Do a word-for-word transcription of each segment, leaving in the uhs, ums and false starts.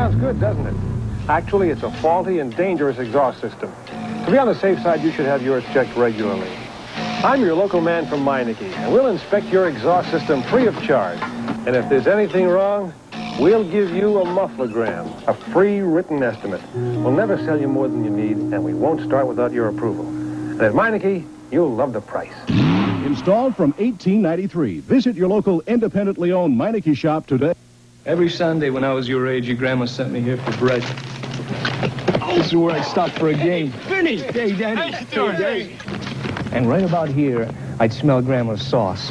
Sounds good, doesn't it? Actually, it's a faulty and dangerous exhaust system. To be on the safe side, you should have yours checked regularly. I'm your local man from Meineke, and we'll inspect your exhaust system free of charge. And if there's anything wrong, we'll give you a mufflogram, a free written estimate. We'll never sell you more than you need, and we won't start without your approval. And at Meineke, you'll love the price. Installed from eighteen ninety-three. Visit your local independently owned Meineke shop today. Every Sunday when I was your age, your grandma sent me here for bread. This is where I stopped for a game. Vinny! Hey, Danny. How you doing, hey, And right about here, I'd smell Grandma's sauce.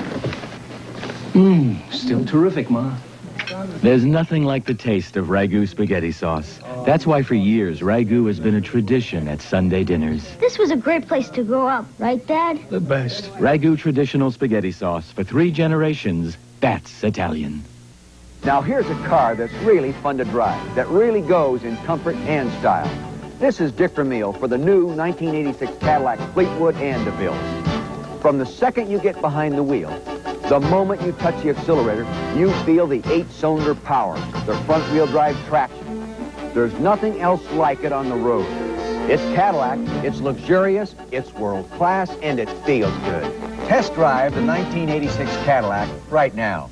Mmm, still terrific, Ma. There's nothing like the taste of Ragu spaghetti sauce. That's why for years, Ragu has been a tradition at Sunday dinners. This was a great place to grow up, right, Dad? The best. Ragu traditional spaghetti sauce for three generations. That's Italian. Now here's a car that's really fun to drive, that really goes in comfort and style. This is Dick Vermeil for the new nineteen eighty-six Cadillac Fleetwood and DeVille. From the second you get behind the wheel, the moment you touch the accelerator, you feel the eight-cylinder power, the front-wheel drive traction. There's nothing else like it on the road. It's Cadillac, it's luxurious, it's world-class, and it feels good. Test drive the nineteen eighty-six Cadillac right now.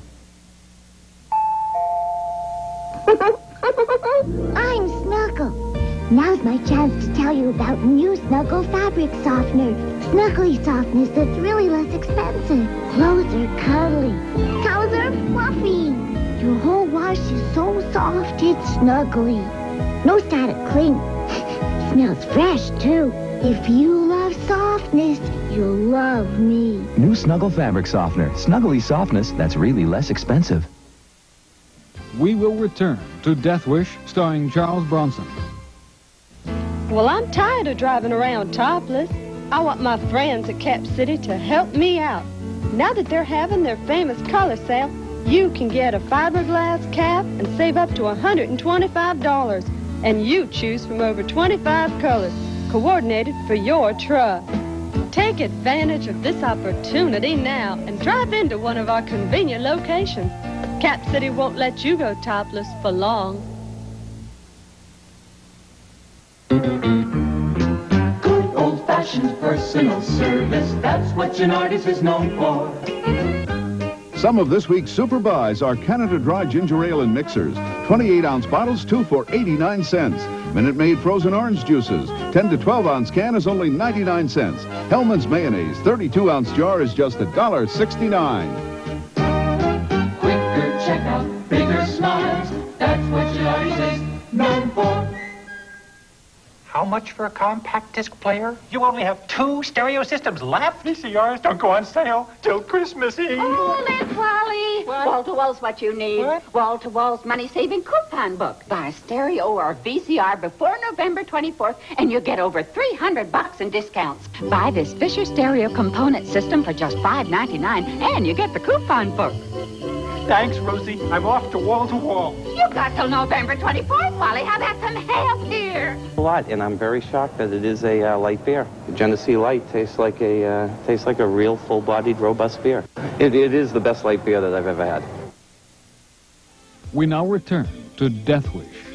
I'm Snuggle. Now's my chance to tell you about new Snuggle fabric softener. Snuggly softness that's really less expensive. Clothes are cuddly. Towels are fluffy. Your whole wash is so soft it's snuggly. No static cling. Smells fresh, too. If you love softness, you'll love me. New Snuggle fabric softener. Snuggly softness that's really less expensive. We will return to Death Wish, starring Charles Bronson. Well, I'm tired of driving around topless. I want my friends at Cap City to help me out. Now that they're having their famous color sale, you can get a fiberglass cap and save up to one hundred twenty-five dollars. And you choose from over twenty-five colors, coordinated for your truck. Take advantage of this opportunity now and drive into one of our convenient locations. Cap City won't let you go topless for long. Good old-fashioned personal service, that's what Gennardi's is known for. Some of this week's super buys are Canada Dry Ginger Ale and mixers. twenty-eight ounce bottles, two for eighty-nine cents. Minute Maid frozen orange juices. ten to twelve ounce can is only ninety-nine cents. Hellman's mayonnaise, thirty-two ounce jar is just one dollar sixty-nine. Quicker checkout, bigger smiles, that's what Gennardi's is known for. How much for a compact disc player? You only have two stereo systems left. V C Rs don't go on sale till Christmas Eve. Oh, Miss Wally. Wall-to-wall's what you need. What? Wall-to-wall's money-saving coupon book. Buy a stereo or V C R before November twenty-fourth, and you get over three hundred bucks in discounts. Buy this Fisher stereo component system for just five ninety-nine, and you get the coupon book. Thanks, Rosie. I'm off to wall-to-wall. You got till November twenty-fourth, Wally. Have had some help here. A lot, and I'm very shocked that it is a uh, light beer. Genesee Light tastes like a uh, tastes like a real full-bodied, robust beer. It, it is the best light beer that I've ever had. We now return to Death Wish.